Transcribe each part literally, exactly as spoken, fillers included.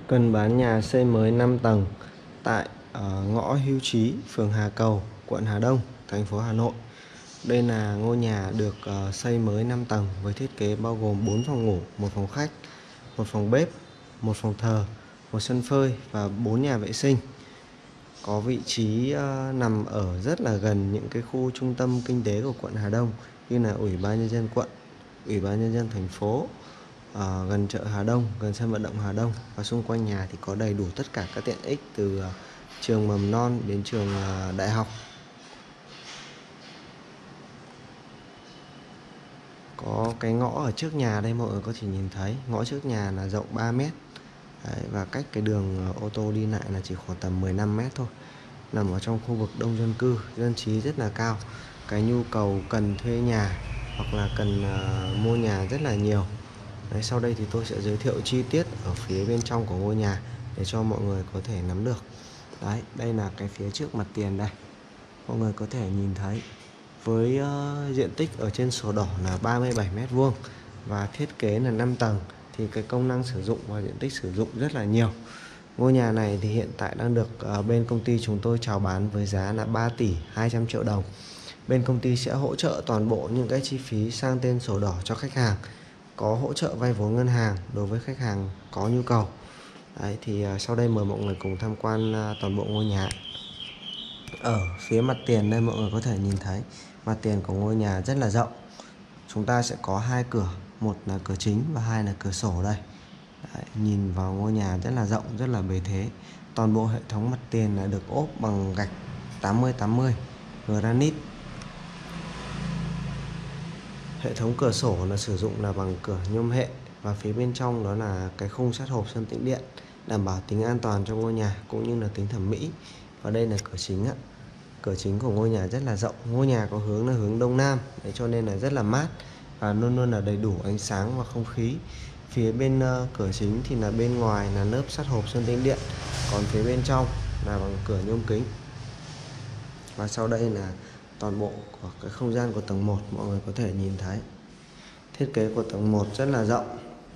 Cần bán nhà xây mới năm tầng tại ở ngõ Hưu Trí, phường Hà Cầu, quận Hà Đông, thành phố Hà Nội. Đây là ngôi nhà được uh, xây mới năm tầng với thiết kế bao gồm bốn phòng ngủ, một phòng khách, một phòng bếp, một phòng thờ, một sân phơi và bốn nhà vệ sinh. Có vị trí uh, nằm ở rất là gần những cái khu trung tâm kinh tế của quận Hà Đông như là Ủy ban nhân dân quận, Ủy ban nhân dân thành phố, à, gần chợ Hà Đông, gần sân vận động Hà Đông. Và xung quanh nhà thì có đầy đủ tất cả các tiện ích từ uh, trường mầm non đến trường uh, đại học. Có cái ngõ ở trước nhà đây, mọi người có thể nhìn thấy ngõ trước nhà là rộng ba mét. Đấy, và cách cái đường ô tô đi lại là chỉ khoảng tầm mười lăm mét thôi. Nằm ở trong khu vực đông dân cư, dân trí rất là cao. Cái nhu cầu cần thuê nhà hoặc là cần uh, mua nhà rất là nhiều. Đấy, sau đây thì tôi sẽ giới thiệu chi tiết ở phía bên trong của ngôi nhà để cho mọi người có thể nắm được. Đấy, đây là cái phía trước mặt tiền đây. Mọi người có thể nhìn thấy với uh, diện tích ở trên sổ đỏ là ba mươi bảy mét vuông và thiết kế là năm tầng thì cái công năng sử dụng và diện tích sử dụng rất là nhiều. Ngôi nhà này thì hiện tại đang được uh, bên công ty chúng tôi chào bán với giá là ba tỷ hai trăm triệu đồng. Bên công ty sẽ hỗ trợ toàn bộ những cái chi phí sang tên sổ đỏ cho khách hàng, có hỗ trợ vay vốn ngân hàng đối với khách hàng có nhu cầu. Đấy, thì uh, sau đây mời mọi người cùng tham quan uh, toàn bộ ngôi nhà. Ở phía mặt tiền đây mọi người có thể nhìn thấy mặt tiền của ngôi nhà rất là rộng. Chúng ta sẽ có hai cửa, một là cửa chính và hai là cửa sổ đây. Đấy, nhìn vào ngôi nhà rất là rộng, rất là bề thế. Toàn bộ hệ thống mặt tiền là được ốp bằng gạch tám mươi tám mươi granite. Hệ thống cửa sổ là sử dụng là bằng cửa nhôm hệ và phía bên trong đó là cái khung sắt hộp sơn tĩnh điện, đảm bảo tính an toàn cho ngôi nhà cũng như là tính thẩm mỹ. Và đây là cửa chính ạ. Cửa chính của ngôi nhà rất là rộng. Ngôi nhà có hướng là hướng đông nam, đấy, cho nên là rất là mát và luôn luôn là đầy đủ ánh sáng và không khí. Phía bên uh, cửa chính thì là bên ngoài là lớp sắt hộp sơn tĩnh điện, còn phía bên trong là bằng cửa nhôm kính. Và sau đây là toàn bộ của cái không gian của tầng một, mọi người có thể nhìn thấy thiết kế của tầng một rất là rộng.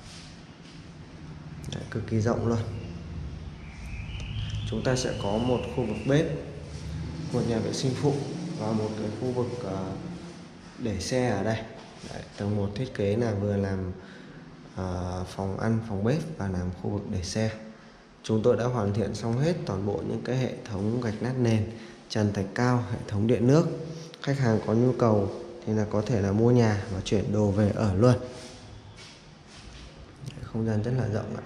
Đấy, cực kỳ rộng luôn. Chúng ta sẽ có một khu vực bếp, một nhà vệ sinh phụ và một cái khu vực uh, để xe ở đây. Đấy, tầng một thiết kế là vừa làm uh, phòng ăn, phòng bếp và làm khu vực để xe. Chúng tôi đã hoàn thiện xong hết toàn bộ những cái hệ thống gạch nát nền, trần thạch cao, hệ thống điện nước. Khách hàng có nhu cầu thì là có thể là mua nhà và chuyển đồ về ở luôn. Không gian rất là rộng ạ.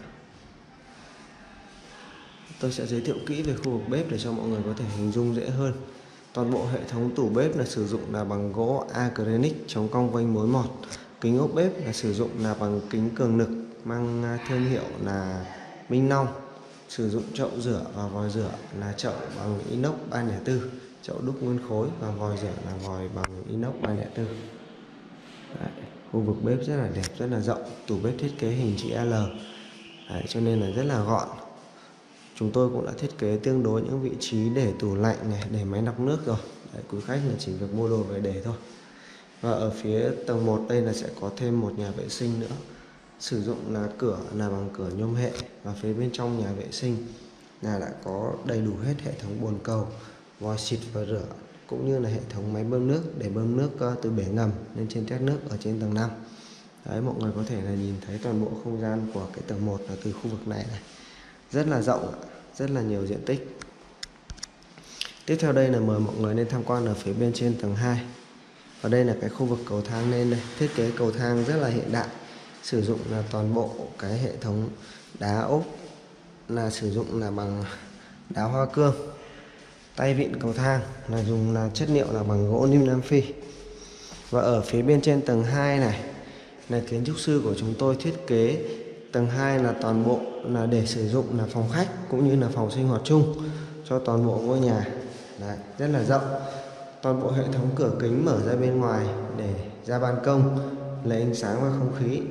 Tôi sẽ giới thiệu kỹ về khu vực bếp để cho mọi người có thể hình dung dễ hơn. Toàn bộ hệ thống tủ bếp là sử dụng là bằng gỗ acrylic chống cong vênh mối mọt. Kính ốp bếp là sử dụng là bằng kính cường lực mang thương hiệu là Minh Long. Sử dụng chậu rửa và vòi rửa là chậu bằng inox ba không bốn, chậu đúc nguyên khối, và vòi rửa là vòi bằng inox ba không bốn. Đấy, khu vực bếp rất là đẹp, rất là rộng. Tủ bếp thiết kế hình chữ L. Đấy, cho nên là rất là gọn. Chúng tôi cũng đã thiết kế tương đối những vị trí để tủ lạnh này, để máy lọc nước rồi. Đấy, quý khách là chỉ việc mua đồ về để thôi. Và ở phía tầng một đây là sẽ có thêm một nhà vệ sinh nữa. Sử dụng là cửa là bằng cửa nhôm hệ, và phía bên trong nhà vệ sinh là đã có đầy đủ hết hệ thống bồn cầu, vòi xịt và rửa, cũng như là hệ thống máy bơm nước để bơm nước từ bể ngầm lên trên tét nước ở trên tầng năm. Đấy, mọi người có thể là nhìn thấy toàn bộ không gian của cái tầng một là từ khu vực này này. Rất là rộng, rất là nhiều diện tích. Tiếp theo đây là mời mọi người lên tham quan ở phía bên trên tầng hai. Và đây là cái khu vực cầu thang lên đây. Thiết kế cầu thang rất là hiện đại. Sử dụng là toàn bộ cái hệ thống đá ốp là sử dụng là bằng đá hoa cương. Tay vịn cầu thang là dùng là chất liệu là bằng gỗ lim Nam Phi. Và ở phía bên trên tầng hai này là kiến trúc sư của chúng tôi thiết kế. Tầng hai là toàn bộ là để sử dụng là phòng khách cũng như là phòng sinh hoạt chung cho toàn bộ ngôi nhà. Đấy, rất là rộng. Toàn bộ hệ thống cửa kính mở ra bên ngoài để ra ban công lấy ánh sáng và không khí.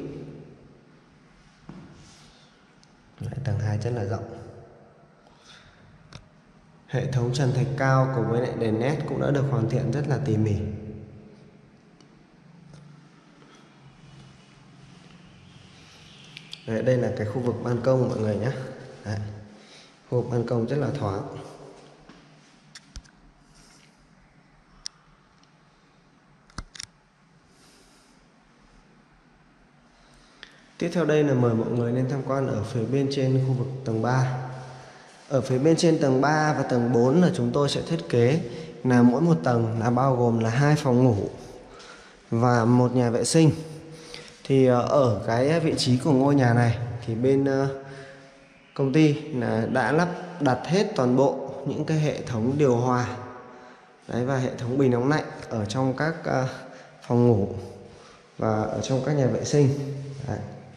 Đấy, tầng hai rất là rộng. Hệ thống trần thạch cao cùng với lại đèn led cũng đã được hoàn thiện rất là tỉ mỉ. Đấy, đây là cái khu vực ban công mọi người nhé. Đấy. Khu vực ban công rất là thoáng. Tiếp theo đây là mời mọi người lên tham quan ở phía bên trên khu vực tầng ba. Ở phía bên trên tầng ba và tầng bốn là chúng tôi sẽ thiết kế là mỗi một tầng là bao gồm là hai phòng ngủ và một nhà vệ sinh. Thì ở cái vị trí của ngôi nhà này thì bên công ty là đã lắp đặt hết toàn bộ những cái hệ thống điều hòa đấy, và hệ thống bình nóng lạnh ở trong các phòng ngủ và ở trong các nhà vệ sinh đấy.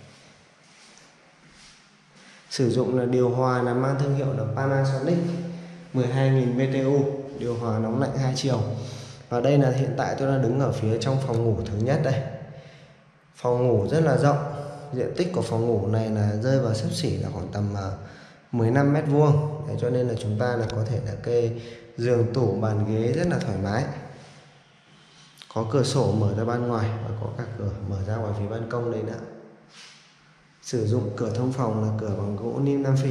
Sử dụng là điều hòa là mang thương hiệu là Panasonic mười hai nghìn B T U, điều hòa nóng lạnh hai chiều. Và đây là hiện tại tôi đang đứng ở phía trong phòng ngủ thứ nhất đây. Phòng ngủ rất là rộng, diện tích của phòng ngủ này là rơi vào xấp xỉ là khoảng tầm mười lăm mét vuông. Cho nên là chúng ta là có thể là kê giường, tủ, bàn ghế rất là thoải mái. Có cửa sổ mở ra ban ngoài và có cả cửa mở ra ngoài phía ban công đây nữa. Sử dụng cửa thông phòng là cửa bằng gỗ lim Nam Phi.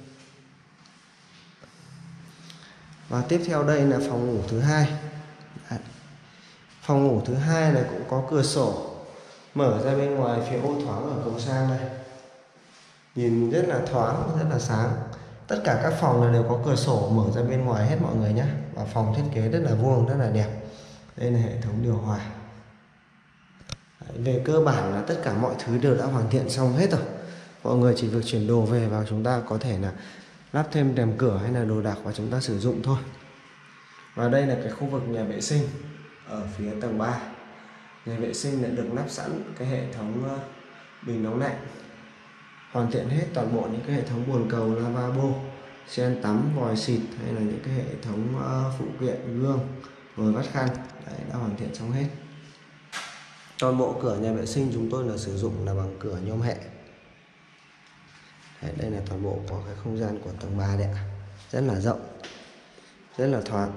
Và tiếp theo đây là phòng ngủ thứ hai. Đấy. Phòng ngủ thứ hai này cũng có cửa sổ mở ra bên ngoài phía ô thoáng ở cầu sang đây. Nhìn rất là thoáng, rất là sáng. Tất cả các phòng là đều có cửa sổ mở ra bên ngoài hết mọi người nhé. Và phòng thiết kế rất là vuông, rất là đẹp. Đây là hệ thống điều hòa. Về cơ bản là tất cả mọi thứ đều đã hoàn thiện xong hết rồi. Mọi người chỉ việc chuyển đồ về và chúng ta có thể là lắp thêm rèm cửa hay là đồ đạc và chúng ta sử dụng thôi. Và đây là cái khu vực nhà vệ sinh ở phía tầng ba. Nhà vệ sinh đã được lắp sẵn cái hệ thống bình nóng lạnh, hoàn thiện hết toàn bộ những cái hệ thống bồn cầu, lavabo, sen tắm, vòi xịt hay là những cái hệ thống phụ kiện, gương, vòi vắt khăn. Đấy, đã hoàn thiện xong hết. Toàn bộ cửa nhà vệ sinh chúng tôi là sử dụng là bằng cửa nhôm hệ. Đấy, đây là toàn bộ của cái không gian của tầng ba đấy ạ. Rất là rộng, rất là thoáng.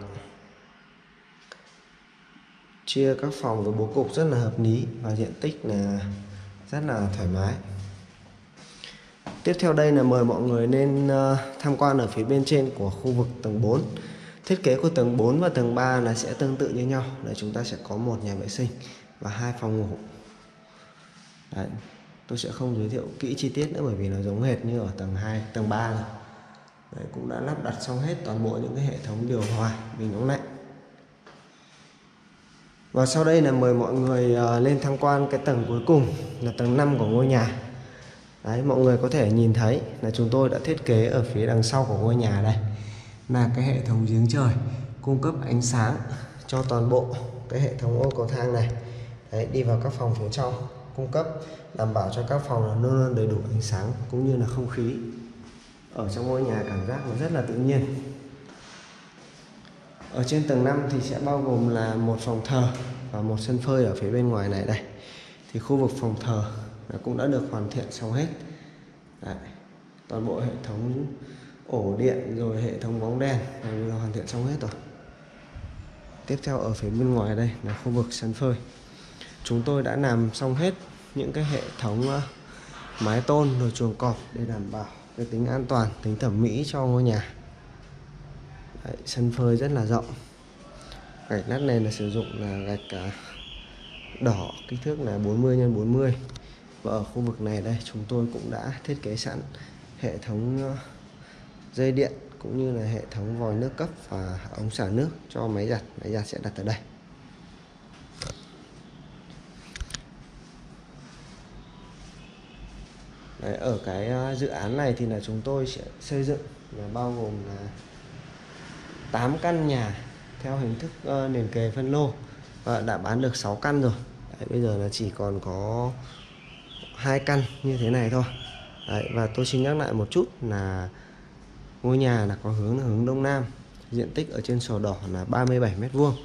Chia các phòng với bố cục rất là hợp lý và diện tích là rất là thoải mái. Tiếp theo đây là mời mọi người lên tham quan ở phía bên trên của khu vực tầng bốn. Thiết kế của tầng bốn và tầng ba là sẽ tương tự như nhau. Để chúng ta sẽ có một nhà vệ sinh và hai phòng ngủ. Đấy, tôi sẽ không giới thiệu kỹ chi tiết nữa bởi vì nó giống hệt như ở tầng hai, tầng ba này. Đấy, cũng đã lắp đặt xong hết toàn bộ những cái hệ thống điều hòa, bình nóng lạnh. Và sau đây là mời mọi người lên tham quan cái tầng cuối cùng là tầng năm của ngôi nhà. Đấy, mọi người có thể nhìn thấy là chúng tôi đã thiết kế ở phía đằng sau của ngôi nhà đây là cái hệ thống giếng trời cung cấp ánh sáng cho toàn bộ cái hệ thống ô cầu thang này. Đấy, đi vào các phòng phía trong cung cấp đảm bảo cho các phòng là luôn luôn đầy đủ ánh sáng cũng như là không khí. Ở trong ngôi nhà cảm giác nó rất là tự nhiên. Ở trên tầng năm thì sẽ bao gồm là một phòng thờ và một sân phơi ở phía bên ngoài này đây. Thì khu vực phòng thờ cũng đã được hoàn thiện xong hết. Đấy, toàn bộ hệ thống ổ điện rồi hệ thống bóng đèn đều hoàn thiện xong hết rồi. Tiếp theo ở phía bên ngoài đây là khu vực sân phơi. Chúng tôi đã làm xong hết những cái hệ thống mái tôn rồi chuồng cọp để đảm bảo cái tính an toàn, tính thẩm mỹ cho ngôi nhà. Đấy, sân phơi rất là rộng. Gạch lát nền là sử dụng là gạch đỏ kích thước là bốn mươi nhân bốn mươi. Và ở khu vực này đây chúng tôi cũng đã thiết kế sẵn hệ thống dây điện cũng như là hệ thống vòi nước cấp và ống xả nước cho máy giặt. Máy giặt sẽ đặt ở đây. Đấy, ở cái dự án này thì là chúng tôi sẽ xây dựng là bao gồm là tám căn nhà theo hình thức uh, liền kề phân lô và đã bán được sáu căn rồi. Đấy, bây giờ là chỉ còn có hai căn như thế này thôi. Đấy, và tôi xin nhắc lại một chút là ngôi nhà là có hướng là hướng đông nam, diện tích ở trên sổ đỏ là ba mươi bảy mét vuông.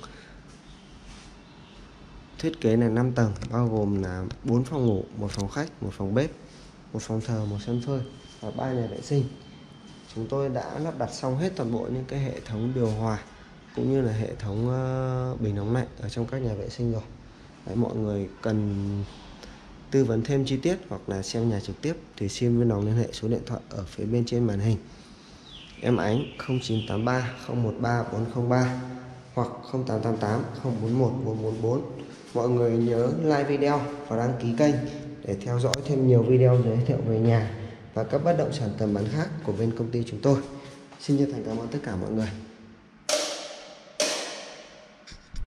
Thiết kế là năm tầng bao gồm là bốn phòng ngủ, một phòng khách, một phòng bếp, một phòng thờ, một sân phơi và ba nhà vệ sinh. Chúng tôi đã lắp đặt xong hết toàn bộ những cái hệ thống điều hòa cũng như là hệ thống uh, bình nóng lạnh ở trong các nhà vệ sinh rồi. Đấy, mọi người cần tư vấn thêm chi tiết hoặc là xem nhà trực tiếp thì xin vui lòng liên hệ số điện thoại ở phía bên trên màn hình. Em Ánh không chín tám ba không một ba bốn không ba hoặc không tám tám tám không bốn một bốn bốn bốn. Mọi người nhớ like video và đăng ký kênh để theo dõi thêm nhiều video giới thiệu về nhà và các bất động sản tầm bán khác của bên công ty chúng tôi. Xin chân thành cảm ơn tất cả mọi người.